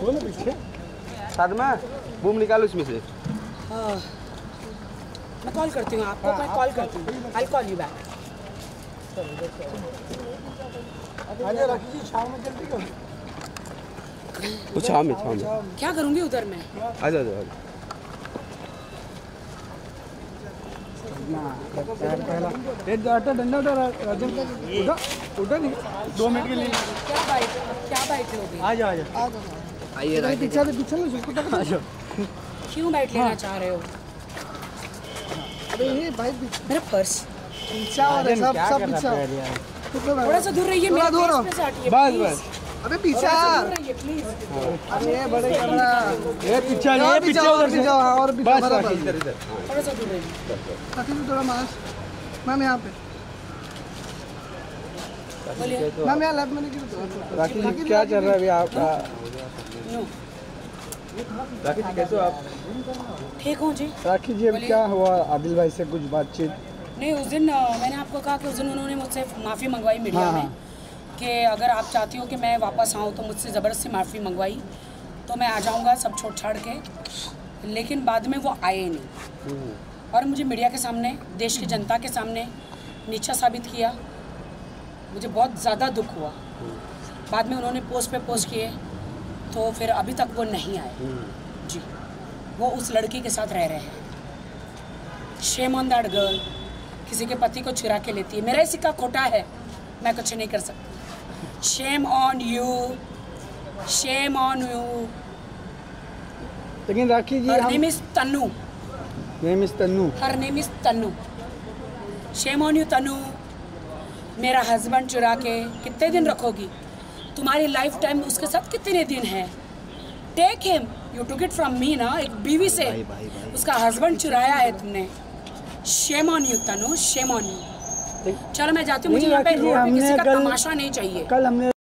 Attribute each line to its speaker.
Speaker 1: साथ में बूम निकालो इसमें से।
Speaker 2: मैं कॉल करती हूँ आपको, मैं कॉल करती हूँ। I call you back.
Speaker 3: Rakhi ji शाम में जल्दी करो।
Speaker 1: छाव में
Speaker 2: क्या करूँगी उधर में?
Speaker 1: आ जाओ
Speaker 3: डंडा उठा नहीं 2 मिनट के लिए।
Speaker 2: क्या बाइट लोगे?
Speaker 3: आ जाओ
Speaker 1: आइए
Speaker 3: पीछे आ जाओ।
Speaker 2: क्यों बाइट लेना चाह रहे हो?
Speaker 3: अबे ये बाइक
Speaker 2: मेरा पर्स
Speaker 3: पीछा और सब पीछा।
Speaker 2: थोड़ा सा दूर रहिए, मेरा
Speaker 3: दूर
Speaker 2: फेस पे से हटिए,
Speaker 1: बस
Speaker 2: प्लीज।
Speaker 3: अबे पीछा
Speaker 2: दूर रहिए प्लीज।
Speaker 3: अरे ये बड़े कैमरा
Speaker 1: ये पीछे
Speaker 3: उधर से जाओ। और
Speaker 1: बस इधर
Speaker 2: थोड़ा सा दूर रहिए।
Speaker 3: थोड़ा मास मैम यहाँ पे मैम यहाँ लेफ्ट में नहीं।
Speaker 1: राखी जी क्या चल रहा है अभी आपका?
Speaker 2: नो
Speaker 1: राखी जी कैसे हो आप?
Speaker 2: ठीक हूँ जी।
Speaker 3: राखी जी अब क्या हुआ आदिल भाई से कुछ बातचीत?
Speaker 2: नहीं, उस दिन मैंने आपको कहा कि उस दिन उन्होंने मुझसे माफ़ी मंगवाई मीडिया में कि अगर आप चाहती हो कि मैं वापस आऊँ तो मुझसे ज़बरदस्ती माफ़ी मंगवाई तो मैं आ जाऊँगा सब छोड़ छाड़ के। लेकिन बाद में वो आए नहीं और मुझे मीडिया के सामने, देश की जनता के सामने नीचा साबित किया। मुझे बहुत ज़्यादा दुख हुआ। बाद में उन्होंने पोस्ट पे पोस्ट किए तो फिर अभी तक वो नहीं आए जी। वो उस लड़की के साथ रह रहे हैं। Shame on that girl. किसी के पति को चुरा के लेती है। मेरा ही सिक्का खोटा है, मैं कुछ नहीं कर सकती। Shame on you, shame on you.
Speaker 3: लेकिन Rakhi ji
Speaker 2: her name is Tannu.
Speaker 3: Name is Tannu.
Speaker 2: Her name is Tannu. Shame on you Tannu. मेरा हस्बैंड चुरा के कितने दिन रखोगी? तुम्हारी लाइफ टाइम उसके साथ कितने दिन है? Take him. You took it from me ना। एक बीवी से उसका हस्बैंड चुराया है तुमने। Shame on you Tanu, shame on you. चलो मैं जाती हूँ, मुझे यहाँ पे रोड पे किसी का तमाशा नहीं चाहिए।
Speaker 3: कल हमने